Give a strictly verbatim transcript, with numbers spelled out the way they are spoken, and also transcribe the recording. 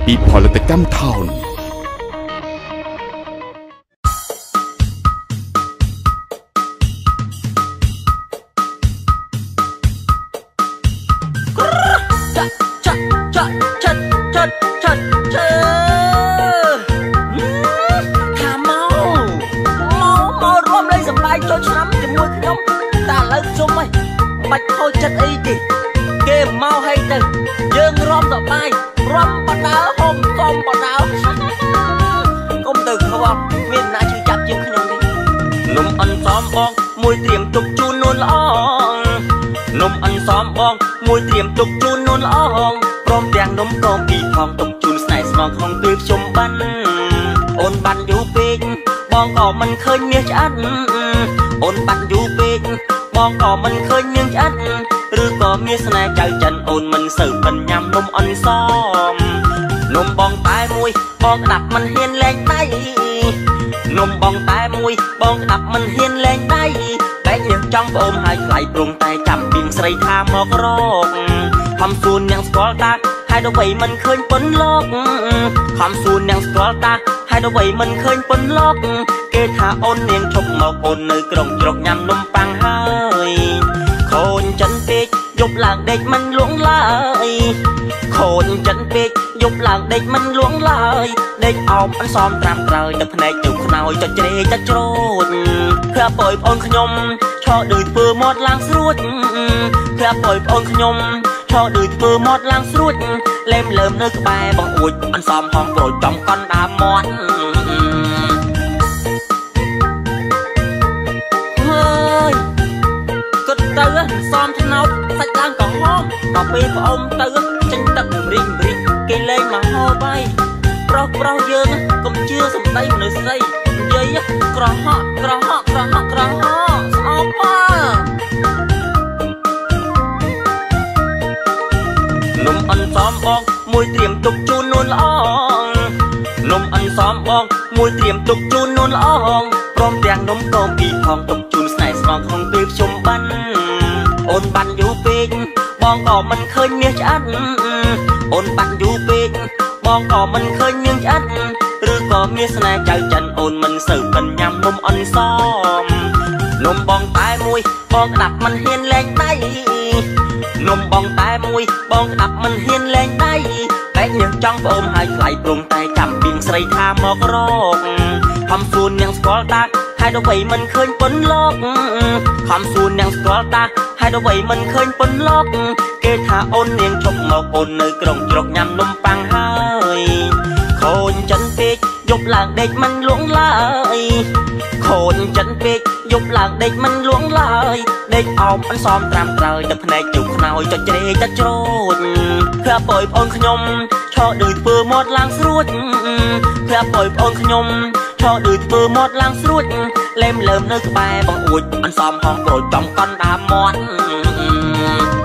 ពីផលិតកម្មថោនចូលឆ្នាំជាមួយខ្ញុំតែឥឡូវជុំហីបាច់ខូចចិត្តអីទេគេមកឲ្យទៅយើងរំសបាយរំបដាលហុំកុំបដាលកុំទៅខ្វល់មានណាជួយចាប់ជាងខ្ញុំទេនំអន់សមបងមួយត្រៀមទុកជូននួនល្អនំអន់សមបងមួយត្រៀមទុកជូននួនល្អព្រមទាំងនំកងពីផងទុកជូនស្នេហ៍ស្នងក្នុងពេលជុំបានអូនបានយូរពេកបងក៏មិនឃើញមាសឆ្អិនអូនបាត់យូរពេកបងក៏មិនឃើញនាងឆ្អិនឬក៏មានស្នេហ៍ចៅចិនអូនមិនសូវបិនញ៉ាំនំអន់សមនំបងតែមួយបងដាប់មិនហ៊ានលែងដៃនំបងតែមួយបងដាប់មិនហ៊ានលែងដៃបែកយើងចង់ប្អូនហើយថ្លៃព្រមតែចាំពីស្រីថាមករកខំសួននាងស្គាល់តាហើយដល់វ័យមិនឃើញប៉ុនលោកខំសួននាងស្គាល់តាហើយដល់វ័យមិនឃើញប៉ុនលោកគេថាអូននាងឈប់មកអូននៅក្រុងជ្រកញ៉ាំនំប៉័ងហើយខូនចិនពេកយប់ឡើងដេកមិនលួងឡើយខូនចិនពេកយប់ឡើងដេកមិនលួងឡើយដេកអោបអន្សមត្រាំត្រើយទឹកភ្នែកជុំខ្នើយចុចជ្រេចុចច្រូចព្រោះបងប្អូនខ្ញុំឈរដូចធ្វើមាត់ឡើងស្រួចព្រោះបងប្អូនខ្ញុំឈរដូចធ្វើមាត់ឡើងស្រួចលែមលើមនៅក្បែរបងអួចអន្សមហងក្រូចចំកណ្ដាលមាត់ទៅសំថ្នោតសាច់ឡើងក៏ហមដល់ពេលប្អូនទៅចេញទឹករីងរីងគេលេងមកហោបាយប្រុសប្រុសយើងកុំជឿសម្ដីមនុស្សស្រីនិយាយក្រហកក្រហកក្រហកក្រហកស្អប់ប៉ានំអន់សមបងមួយត្រៀមទុកជូននួនល្អនំអន់សមបងមួយត្រៀមទុកជូននួនល្អព្រមទាំងនំកងពីផងទុកជូនស្នេហ៍ស្នងក្នុងពេលជុំបានអូនបាត់យូរពេកបងក៏មិនឃើញមាសឆ្អិនអូនបាត់យូរពេកបងក៏មិនឃើញនាងឆ្អិនឬក៏មានស្នេហ៍ចៅចិនអូនមិនសូវបិនញ៉ាំនំអន់សមនំបងតែមួយបងដាប់មិនហ៊ានលែងដៃនំបងតែមួយបងដាប់មិនហ៊ានលែងដៃបែកយើងចង់ប្អូនហើយថ្លៃព្រមតែចាំពីស្រីថាមករកខំសួននាងស្គាល់តាហើយដល់វ័យមិនឃើញប៉ុនលោកខំសួននាងស្គាល់តាហើយដល់វ័យមិនឃើញប៉ុនលោកគេថាអូននាងឈប់មកអូននៅក្រុងជ្រកញ៉ាំនំប៉័ងហើយខូនចិនពេកយប់ឡើងដេកមិនលួងឡើយខូនចិនពេកយប់ឡើងដេកមិនលួងឡើយដេកអោបអន្សមត្រាំត្រើយទឹកភ្នែកជុំខ្នើយចុចជ្រេចុចច្រូចព្រោះបងប្អូនខ្ញុំឈរដូចធ្វើមាត់ឡើងស្រួចព្រោះបងប្អូនខ្ញុំឈរដូចធ្វើមាត់ឡើងស្រួចលែមលើមនៅក្បែរបងអួចអន្សមហងក្រូចចំកណ្ដាលមាត់